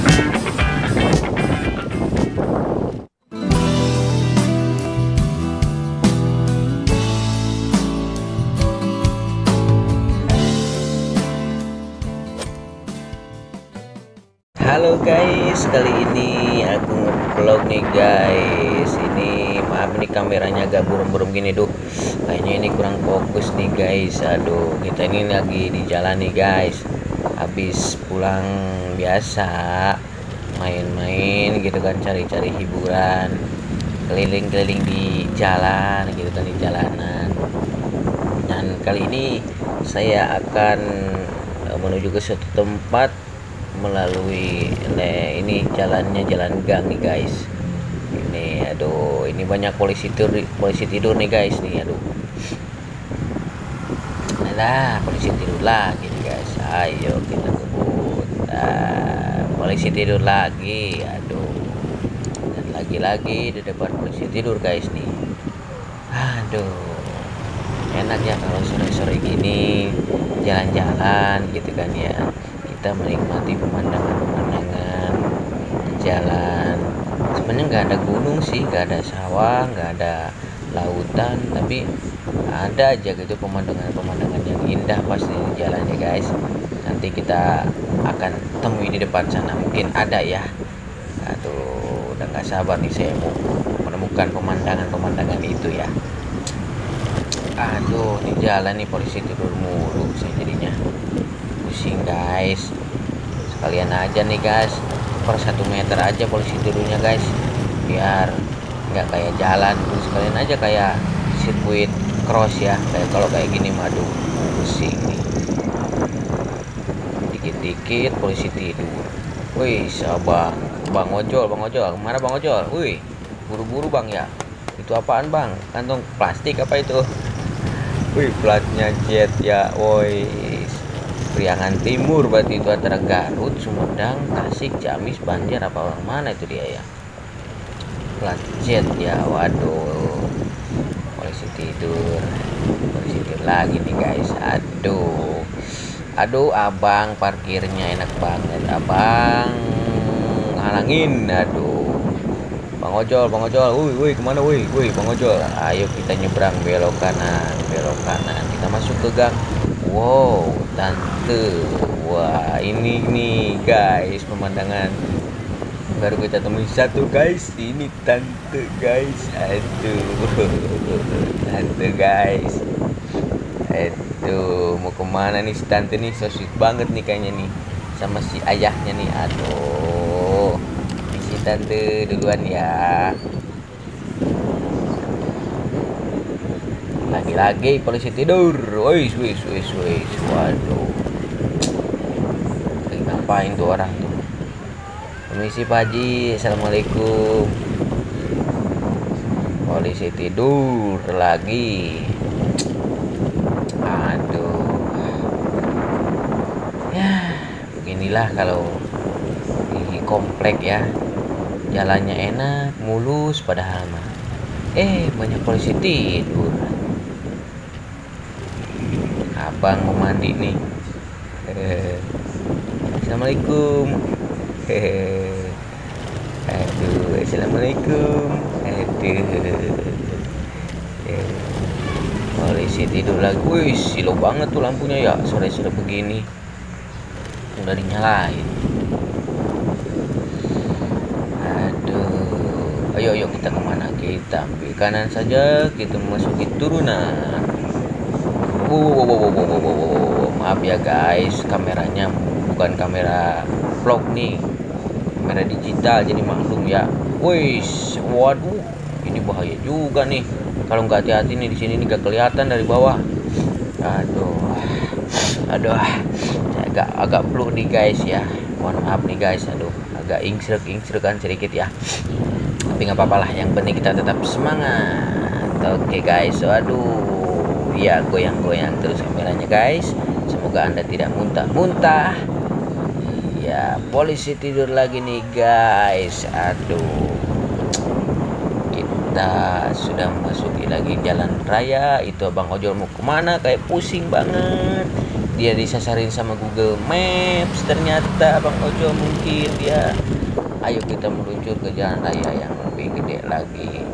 Halo guys, kali ini aku nge-vlog nih guys. Ini maaf nih kameranya agak buram-buram gini duh. Kayaknya ini kurang fokus nih guys. Aduh, kita ini lagi di jalan nih guys. Habis pulang biasa main-main gitu kan, cari-cari hiburan. Keliling-keliling di jalan gitu kan, di jalanan. Dan kali ini saya akan menuju ke suatu tempat melalui ini jalannya jalan gang nih guys. Ini aduh, ini banyak polisi tidur nih guys nih. Aduh, nah polisi tidur lagi nih guys. Ayo kita kebut. Polisi tidur lagi. Aduh, dan lagi-lagi di depan polisi tidur guys nih. Aduh, enak ya kalau sore-sore gini jalan-jalan gitu kan ya, kita menikmati pemandangan jalan. Sebenarnya nggak ada gunung sih, nggak ada sawah, nggak ada lautan, tapi ada aja gitu pemandangan yang indah pasti di jalan ya guys. Nanti kita akan temui di depan sana, mungkin ada ya. Aduh, udah nggak sabar nih saya mau menemukan pemandangan itu ya. Aduh, di jalan nih polisi tidur mulu, saya jadinya pusing guys. Sekalian aja nih guys, per 1 meter aja polisi tidurnya guys, biar nggak kayak jalan. Sekalian aja kayak sirkuit cross ya, kayak kalau kayak gini madu pusing nih. Dikit-dikit polisi tidur. Wih, sabang bang ojol, kemana bang ojol? Wih, buru-buru bang ya. Itu apaan bang? Kantong plastik apa itu? Wih, platnya jet ya. Woi, Priangan Timur berarti itu, antara Garut, Sumedang, Tasik, Ciamis, Banjar, apa orang mana itu dia ya. Plat jet ya. Waduh, polisi tidur lagi nih guys. Aduh abang parkirnya enak banget abang, halangin. Aduh, Bang ojol, woi kemana woi Bang ojol, ayo kita nyebrang, belok kanan, kita masuk ke gang. Wow, tante, wah ini nih guys pemandangan baru kita temui satu guys. Ini tante guys, aduh, tante guys, aduh, mau kemana nih si tante nih, so sweet banget nih kayaknya nih sama si ayahnya nih. Aduh, tante duluan ya. Lagi-lagi polisi tidur. Wis. Waduh, ngapain tuh orang tuh? Permisi Pak Haji, assalamualaikum. Polisi tidur lagi. Aduh, ya beginilah kalau di komplek ya, jalannya enak, mulus padahal mah. Banyak polisi tidur. Abang mau mandi nih. Assalamualaikum. Aduh, assalamualaikum. Aduh. Polisi tidur lagi. Wih, silau banget tuh lampunya ya, sore-sore begini. Udah dinyalain. Ayo kita kemana? Kita ambil kanan saja, kita memasuki turunan. Maaf ya guys, kameranya bukan kamera vlog nih, kamera digital, jadi maklum ya. Wis, waduh, ini bahaya juga nih kalau nggak hati-hati nih. Di sini nih gak kelihatan dari bawah. Aduh, saya agak blur nih guys ya. Mohon maaf nih guys. Aduh, agak ingsrek-ingsrekan sedikit ya. Tapi nggak apa-apa lah, yang penting kita tetap semangat. Oke guys, waduh ya, goyang-goyang terus kameranya guys, semoga anda tidak muntah-muntah ya. Polisi tidur lagi nih guys. Aduh, kita sudah memasuki lagi jalan raya. Itu abang ojol mau kemana, kayak pusing banget. dia disasarin sama Google Maps. Ternyata Bang Ojo mungkin dia, ayo kita meluncur ke jalan raya yang lebih gede lagi.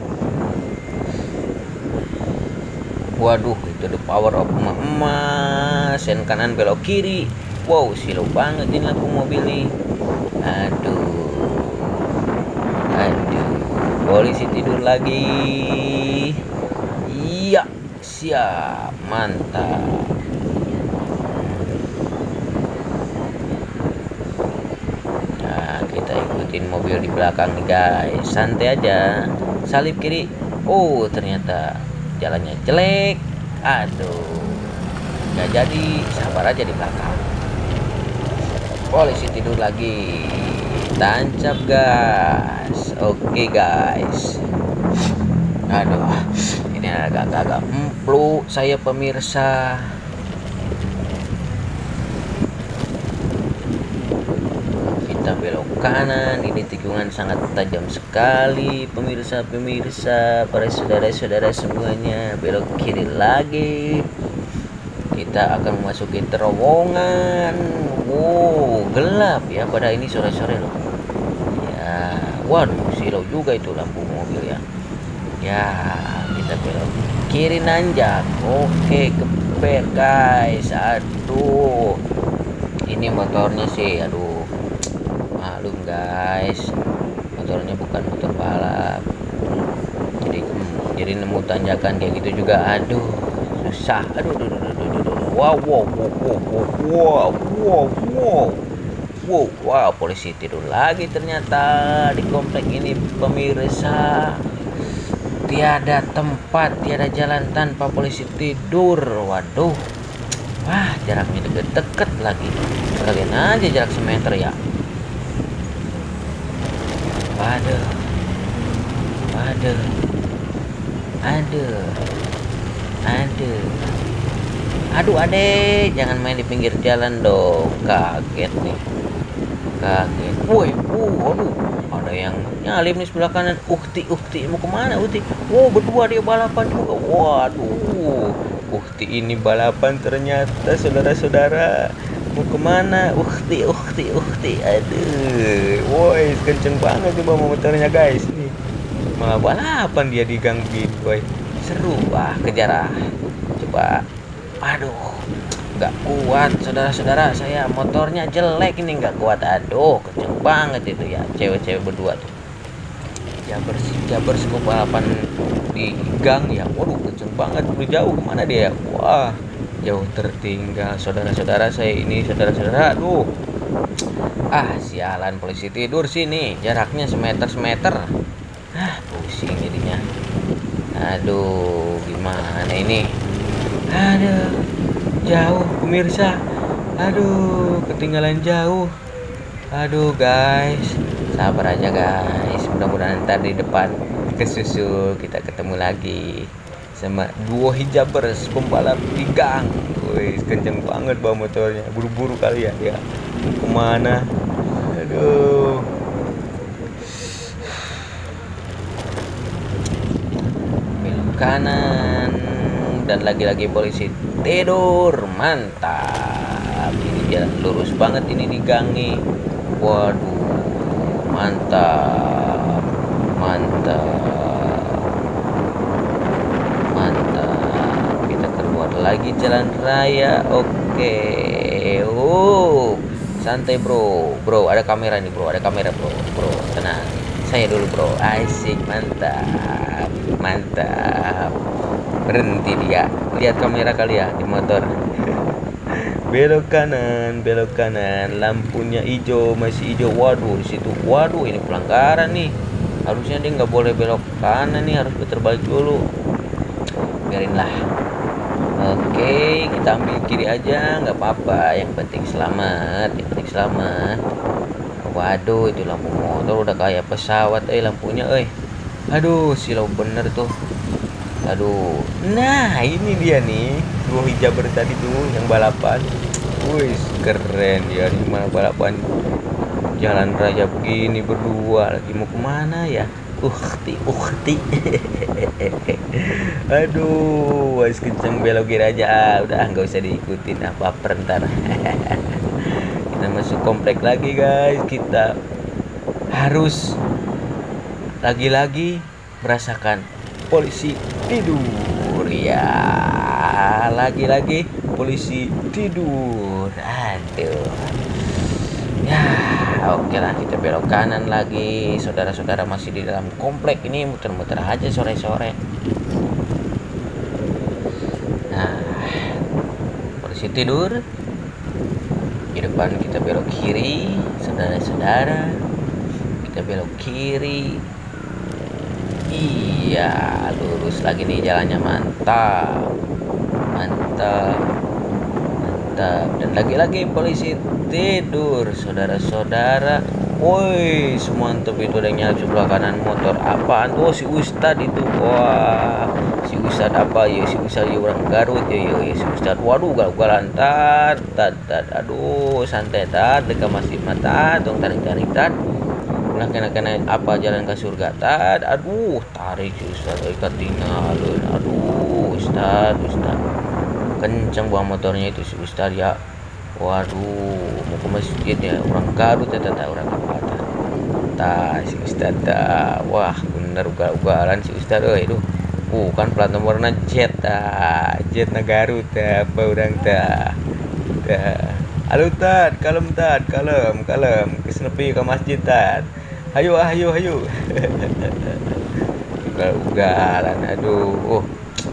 Waduh, itu the power of emak-emak. Sen kanan belok kiri. Wow, silau banget ini lampu mobil nih. Aduh, polisi tidur lagi. Iya, siap, mantap. Nah, kita ikutin mobil di belakang nih guys. Santai aja. Salip kiri. Oh, ternyata jalannya jelek. Aduh, nggak jadi. Sabar aja di belakang. Polisi tidur lagi. Tancap gas. Oke guys. Aduh, ini agak-agak emplu saya pemirsa. Kita belok kanan. Ini tikungan sangat tajam sekali pemirsa, para saudara-saudara semuanya. Belok kiri lagi. Kita akan memasuki terowongan. Wow, gelap ya, pada ini sore-sore loh ya. Waduh, silau juga itu lampu mobil ya. Ya, kita belok kiri nanjak. Oke, keber guys. Aduh, ini motornya sih, aduh, maklum guys, motornya bukan motor balap. Jadi nemu tanjakan kayak gitu juga, aduh, susah. Aduh. Wow, polisi tidur lagi ternyata di komplek ini pemirsa. Tiada tempat, tiada jalan tanpa polisi tidur. Waduh, wah, jaraknya deket-deket lagi. Kalian aja jarak semeter ya. Aduh adek, jangan main di pinggir jalan dong. Kaget nih, kaget. Woi, aduh, ada yang nyalip nih sebelah kanan. Ukti mau kemana Ukti? Wow, berdua dia balapan juga. Waduh, Ukti ini balapan ternyata saudara-saudara. Mau kemana Ukti? Aduh, woi, kenceng banget coba motornya guys nih. Malah balapan dia di gang gitu, woi. Seru, kejar coba. Aduh, nggak kuat saudara-saudara, saya motornya jelek ini, nggak kuat. Aduh, kenceng banget itu ya, cewek-cewek berdua tuh. Jabar scoop balapan di gang ya. Waduh, kenceng banget. Udah jauh kemana dia? Wah, jauh tertinggal saudara-saudara saya ini, saudara-saudara. Aduh, sialan, polisi tidur sini, jaraknya semeter. Pusing jadinya. Aduh, gimana ini? Aduh, jauh pemirsa. Aduh, ketinggalan jauh. Aduh guys, sabar aja guys. Mudah-mudahan ntar di depan kesusul kita ketemu lagi sama duo hijabers pembalap di gang. Wih, kenceng banget bawa motornya. Buru-buru kali ya. Mau kemana? Aduh. Belok kanan. Dan lagi-lagi polisi tidur. Mantap. Ini jalan lurus banget ini di gang nih. Waduh, mantap. Kita keluar lagi jalan raya. Oke. Santai bro, ada kamera nih bro, bro, tenang. Saya dulu bro. Asik, mantap. Berhenti dia, lihat kamera kali ya di motor. Belok kanan, lampunya hijau, masih hijau. Waduh, di situ, waduh, ini pelanggaran nih. Harusnya dia nggak boleh belok kanan nih, harus putar balik dulu. Biarinlah. Oke, kita ambil kiri aja, nggak apa-apa. Yang penting selamat. Waduh, itu lampu motor udah kayak pesawat, lampunya, Aduh, silau bener tuh. Aduh, nah ini dia nih, dua hijaber tadi tuh yang balapan. Wih, keren dia nih, malah balapan jalan raya begini berdua. Lagi mau kemana ya? Ukti. Aduh, wes kenceng belokin aja. Udah nggak usah diikutin apa ntar. Kita masuk komplek lagi guys. Kita harus lagi-lagi merasakan polisi tidur ya. Lagi-lagi polisi tidur. Aduh. Ya, oke lah, kita belok kanan lagi. Saudara-saudara masih di dalam komplek ini, muter-muter aja sore-sore. Nah, polisi tidur. Di depan kita belok kiri, saudara-saudara. Kita belok kiri. Iya, lurus lagi nih jalannya, mantap. Dan lagi-lagi polisi tidur, saudara-saudara. Woi, semantap itu ada nyala sebelah kanan motor. Apaan tuh? Si Ustad itu. Wah, si Ustad apa ya? Si Ustad ya orang Garut ya. Si Ustad. Waduh, galan tat. Aduh, santai tat. Dekat masih mata. Tong tarik tat. Ulah kena apa jalan ke surga tat. Aduh, tarik si Ustad. Ketinggalan. Aduh, Ustad. Kenceng buang motornya itu si Ustad ya. Waduh, mau ke masjid ya, orang Garut ya, orang apa si Ustad dah. Wah, bener ugal-ugalan si Ustad itu. Bukan plat nomornya jet jet na Garut apa orang dah. Halo tat, kalem kesenepi ke masjid tat. Hayu. Ugal-ugalan, aduh.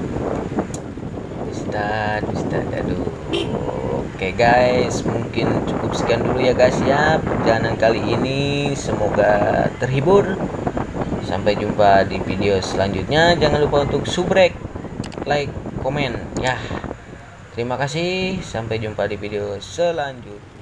Ustad, aduh. Oke guys, mungkin cukup sekian dulu ya guys ya perjalanan kali ini. Semoga terhibur. Sampai jumpa di video selanjutnya. Jangan lupa untuk subrek, like, komen ya. Terima kasih. Sampai jumpa di video selanjutnya.